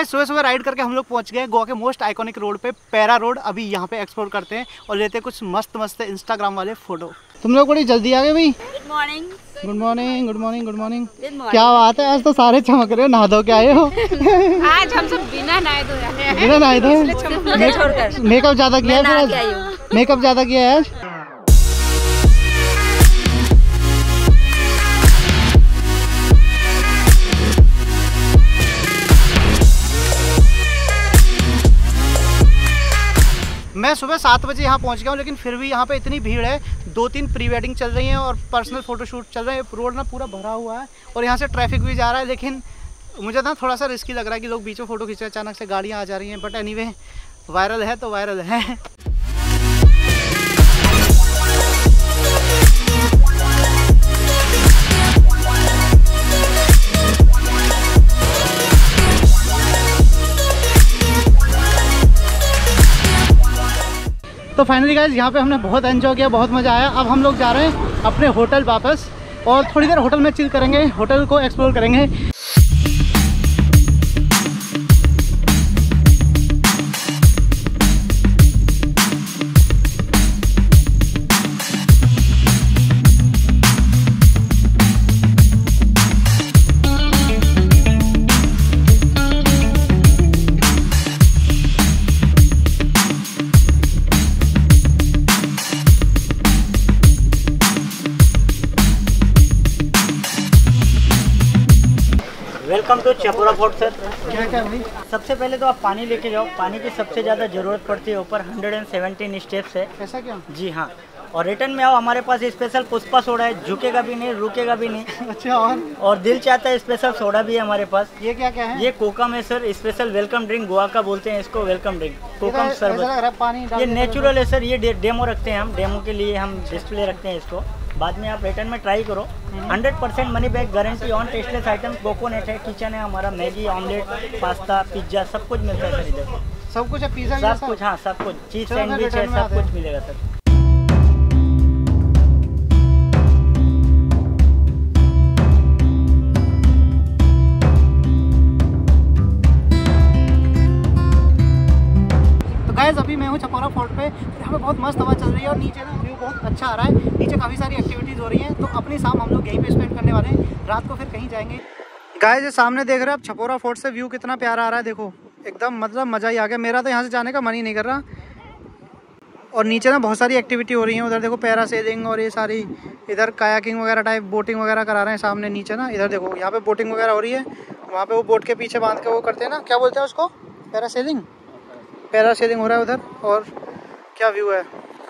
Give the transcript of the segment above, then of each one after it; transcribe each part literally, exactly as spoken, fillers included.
Guys सुबह सुबह ride करके हम लोग पहुंच गए गोवा के मोस्ट आइकॉनिक रोड पे, पैरा रोड। अभी यहाँ पे एक्सप्लोर करते हैं और लेते हैं कुछ मस्त मस्त इंस्टाग्राम वाले फोटो। तुम लोग बड़ी जल्दी आ गए भाई। Good morning good morning good morning good morning. क्या बात है, आज तो सारे चमक रहे हो, नहा धो के आए हो। आज हम सब बिना नहाए धोए बिना नहाए धोए मेकअप ज्यादा किया है फिर आज, मेकअप ज्यादा किया है आज। मैं सुबह सात बजे यहाँ पहुँच गया हूँ, लेकिन फिर भी यहाँ पे इतनी भीड़ है। दो तीन प्री वेडिंग चल रही हैं और पर्सनल फोटोशूट चल रहे हैं। रोड ना पूरा भरा हुआ है और यहाँ से ट्रैफिक भी जा रहा है, लेकिन मुझे ना थोड़ा सा रिस्की लग रहा है कि लोग बीच में फ़ोटो खींच रहे हैं, अचानक से गाड़ियाँ आ जा रही हैं। बट एनीवे वायरल है तो वायरल है। तो फाइनली गाइस यहाँ पे हमने बहुत एंजॉय किया, बहुत मज़ा आया। अब हम लोग जा रहे हैं अपने होटल वापस और थोड़ी देर होटल में चिल करेंगे, होटल को एक्सप्लोर करेंगे। Welcome to Chapora fort sir. क्या क्या भाई? सबसे पहले तो आप पानी लेके जाओ। पानी की सबसे ज़्यादा ज़रूरत पड़ती है, ऊपर एक सौ सत्रह स्टेप्स है। ऐसा क्या? जी हाँ। और रिटर्न में आओ, हमारे पास स्पेशल पुष्पा सोडा है, झुकेगा भी नहीं, रुकेगा भी नहीं। अच्छा। और और दिल चाहता है स्पेशल सोडा भी है हमारे पास। ये क्या क्या है? ये कोकम है सर, स्पेशल वेलकम ड्रिंक, गोवा का बोलते हैं इसको वेलकम ड्रिंक, कोकम शरबत। पानी ये नेचुरल है सर, ये डेमो रखते हैं हम, डेमो के लिए हम डिस्प्ले रखते हैं इसको। बाद में आप रिटर्न में ट्राई करो। Hundred percent money back guarantee on tasteless item. Coconut है, किचन है हमारा, मैगी, ऑमलेट, पास्ता, पिज्जा सब कुछ मिलता है सर इधर। सब कुछ है? पिज्जा सब कुछ? हाँ सब कुछ, चीज सैंडविच है, सब कुछ मिलेगा सर। गाइस अभी मैं हूँ चपोरा फोर्ट पे। यहाँ पे बहुत मस्त हवा चल रही है और नीचे ना व्यू बहुत अच्छा आ रहा है। नीचे काफ़ी सारी एक्टिविटीज़ हो रही हैं, तो अपनी शाम हम लोग यहीं पे स्पेंड करने वाले हैं। रात को फिर कहीं जाएंगे। गाइस ये सामने देख रहे हैं आप, चपोरा फोर्ट से व्यू कितना प्यारा आ रहा है। देखो एकदम मतलब मज़ा ही आ गया। मेरा तो यहाँ से जाने का मन ही नहीं कर रहा। और नीचे ना बहुत सारी एक्टिविटी हो रही है। उधर देखो पैरासेलिंग और ये सारी, इधर कायाकिंग वगैरह टाइप बोटिंग वगैरह करा रहे हैं सामने। नीचे ना इधर देखो, यहाँ पे बोटिंग वगैरह हो रही है। वहाँ पे वो बोट के पीछे बांध के वो करते हैं ना, क्या बोलते हैं उसको, पैरासेलिंग। पैरासेलिंग हो रहा है उधर। और क्या व्यू है।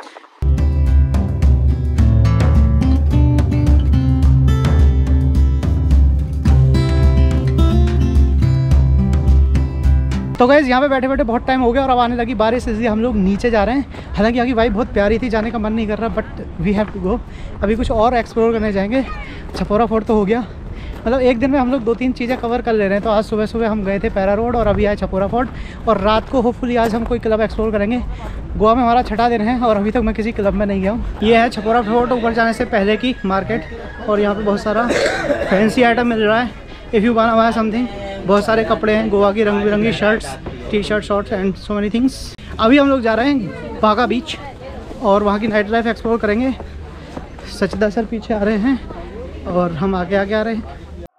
तो गाइस यहाँ पे बैठे बैठे बहुत टाइम हो गया और अब आने लगी बारिश, इसलिए हम लोग नीचे जा रहे हैं। हालांकि यहाँ की वाइब बहुत प्यारी थी, जाने का मन नहीं कर रहा, but we have to go. अभी कुछ और एक्सप्लोर करने जाएंगे। चपोरा फोर्ट तो हो गया, मतलब एक दिन में हम लोग दो तीन चीज़ें कवर कर ले रहे हैं। तो आज सुबह सुबह हम गए थे पैरा रोड और अभी आए चपोरा फोर्ट। और रात को होपफुली आज हम कोई क्लब एक्सप्लोर करेंगे। गोवा में हमारा छठा दिन है और अभी तक मैं किसी क्लब में नहीं गया हूँ। ये है चपोरा फोर्ट ऊपर जाने से पहले की मार्केट और यहाँ पे बहुत सारा फैंसी आइटम मिल रहा है। If you want buy something, बहुत सारे कपड़े हैं, गोवा की रंग बिरंगी shirts, T shirt, shorts and so many things. अभी हम लोग जा रहे हैं बागा बीच और वहाँ की नाइट लाइफ एक्सप्लोर करेंगे। सचदा सर पीछे आ रहे हैं और हम आगे आगे आ रहे हैं।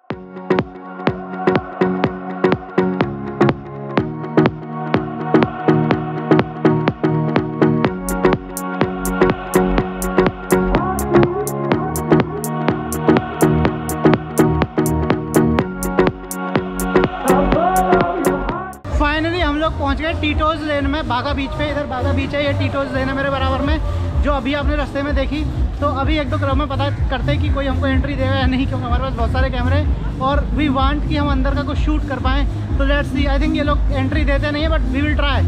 पहुंच गए टीटोज लेन में, बागा बीच पे। इधर बागा बीच है, ये टीटोज लेन है मेरे बराबर में, जो अभी आपने रास्ते में देखी। तो अभी एक दो क्लब में पता करते हैं कि कोई हमको एंट्री देगा या नहीं, क्योंकि हमारे पास बहुत सारे कैमरे और वी वांट कि हम अंदर का कुछ शूट कर पाएँ। तो लेट्स सी। आई थिंक ये लोग एंट्री देते नहीं है, but we will try.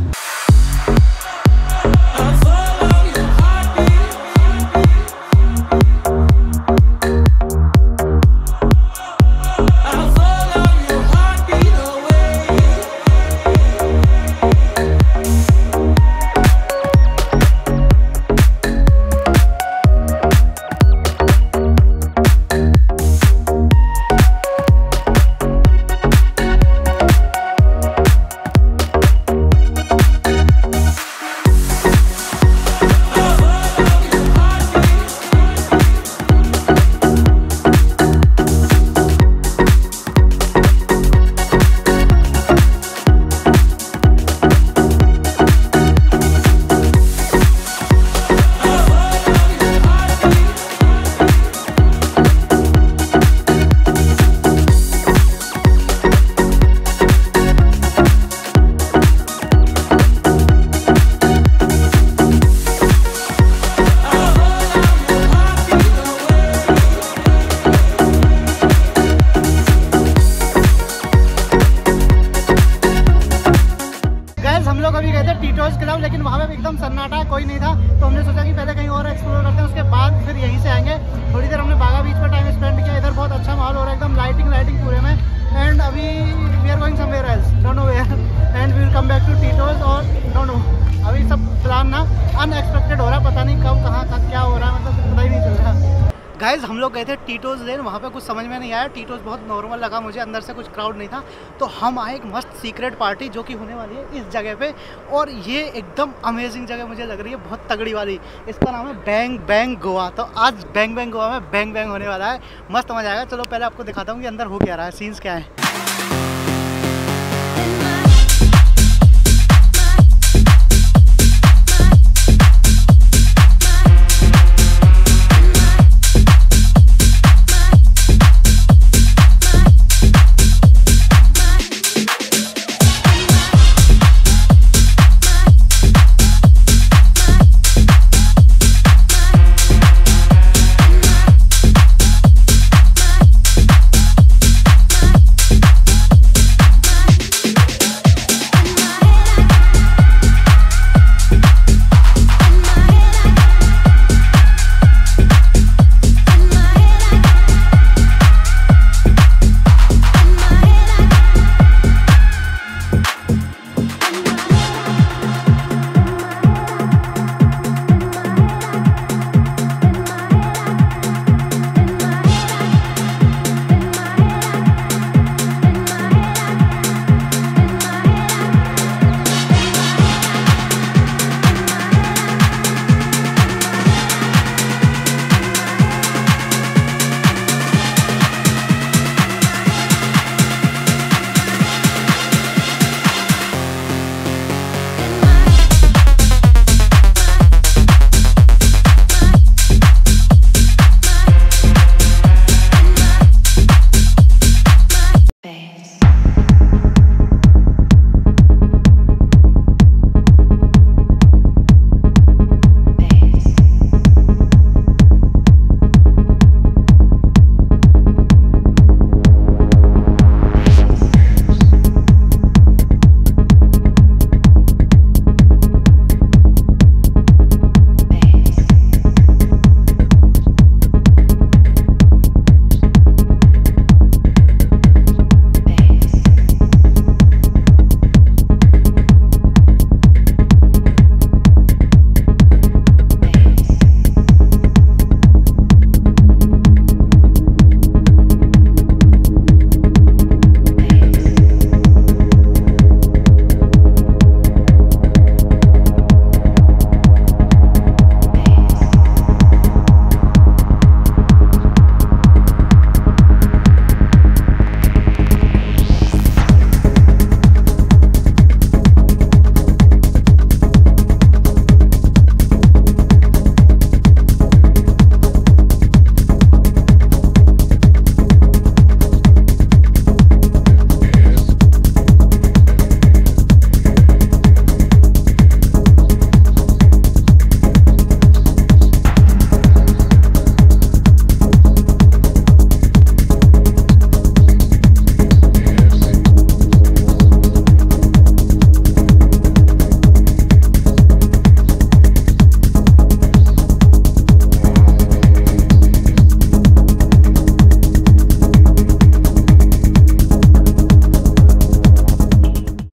Don't know, अभी सब प्लान ना अनएक्सपेक्टेड हो रहा है, पता नहीं कब कहाँ का क्या हो रहा है, मतलब कुछ पता ही नहीं चल रहा। गाइज हम लोग गए थे टीटोज लेन, वहाँ पे कुछ समझ में नहीं आया, टीटोज बहुत नॉर्मल लगा मुझे, अंदर से कुछ क्राउड नहीं था, तो हम आए एक मस्त सीक्रेट पार्टी जो कि होने वाली है इस जगह पे, और ये एकदम अमेजिंग जगह मुझे लग रही है, बहुत तगड़ी वाली। इसका नाम है बैंग बैंग गोवा। तो आज बैंग बैंग गोवा में बैंग बैंग होने वाला है, मस्त मजा आएगा। चलो पहले आपको दिखाता हूँ कि अंदर हो क्या रहा है, सीन्स क्या है।